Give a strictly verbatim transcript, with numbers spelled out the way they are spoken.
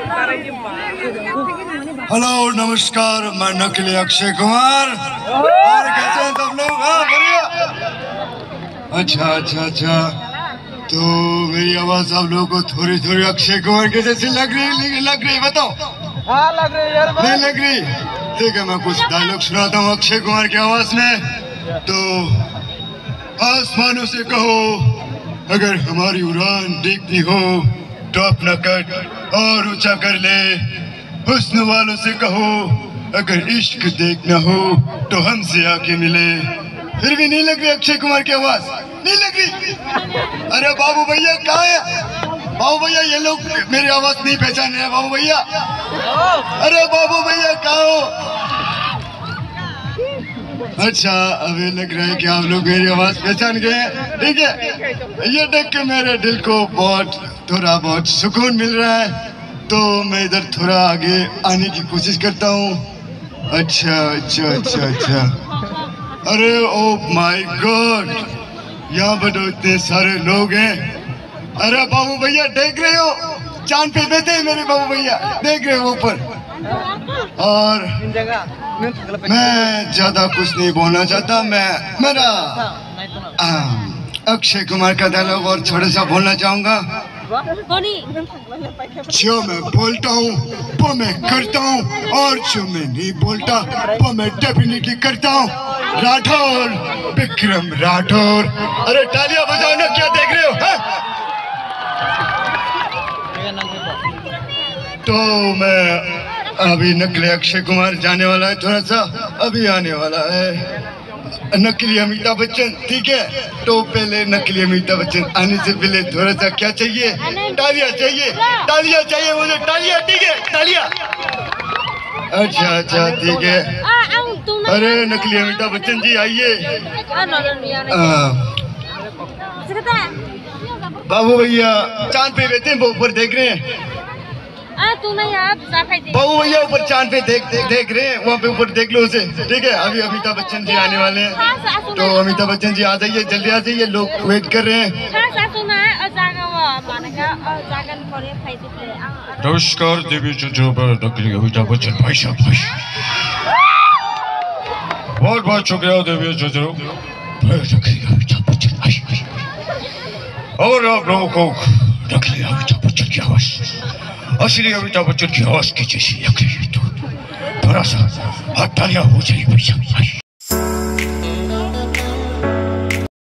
Hello नमस्कार, मैं नकली अक्षय कुमार। और कैसे हैं सब लोग? हाँ बढ़िया। अच्छा अच्छा अच्छा, तो मेरी आवाज आप लोगों को थोड़ी थोड़ी अक्षय कुमार के जैसी लग रही लग रही बताओ? हाँ लग रही यार। नहीं लग रही? ठीक है, मैं कुछ डायलॉग सुनाता हूँ अक्षय कुमार की आवाज में। तो आसमानों से कहो अगर हमारी उड़ान देखनी हो तो अपना कद और ऊंचा कर ले। हुस्न वालों से कहो अगर इश्क देखना हो तो हमसे आके मिले। फिर भी नहीं लग रही अक्षय कुमार की आवाज? नहीं लग रही? अरे बाबू भैया कहाँ है? बाबू भैया ये लोग मेरी आवाज नहीं पहचान रहे हैं। बाबू भैया, अरे बाबू भैया कहाँ हो? अच्छा, अभी लग रहा है कि आप लोग मेरी आवाज पहचान गए। ठीक है, ये देख के मेरे दिल को बहुत थोड़ा बहुत सुकून मिल रहा है, तो मैं इधर थोड़ा आगे आने की कोशिश करता हूँ। अच्छा अच्छा अच्छा अच्छा, अरे ओ माय गॉड, यहाँ पर तो इतने सारे लोग हैं। अरे बाबू भैया देख रहे हो, चांद पे बैठे हैं मेरे बाबू भैया, देख रहे हो ऊपर। और मैं ज्यादा कुछ नहीं बोलना चाहता। मैं मेरा अक्षय कुमार का डायलॉग और थोड़ा सा बोलना चाहूंगा। जो मैं बोलता हूँ वो मैं करता हूँ, और जो मैं नहीं बोलता वो मैं डेफिनेटली करता हूँ। राठौर, विक्रम राठौर। अरे तालियां बजाओ ना, क्या देख रहे हो? हा? तो मैं अभी नकली अक्षय कुमार जाने वाला है, थोड़ा सा अभी आने वाला है नकली अमिताभ बच्चन। ठीक है, तो पहले नकली अमिताभ बच्चन आने से पहले थोड़ा सा क्या चाहिए? तालियां चाहिए, तालियां चाहिए मुझे, तालियां। ठीक है, तालियां। अच्छा अच्छा ठीक है। अरे नकली अमिताभ बच्चन जी आइए। बाबू भैया चांद पे बैठे हैं, वो ऊपर देख रहे हैं। बाबू भैया ऊपर चांद पे देख देख देख रहे हैं, वहाँ पे ऊपर देख लो उसे। ठीक है, अभी अमिताभ बच्चन जी आने वाले हैं, तो अमिताभ बच्चन जी आ जाइए, जल्दी आ जाइए, लोग वेट कर रहे हैं। नमस्कार देवी जो नकली अमिताभ बच्चन भाई साहब, भाई बहुत बहुत शुक्रिया देवी जो नकली अमिताभ बच्चन भाई। और आप लोगों को नकली अमिताभ बच्चन की आवाज असली अमिताभ बच्चन की आवाज की जैसी लग रही है तो थोड़ा सा तालियां हो जाए भाई साहब।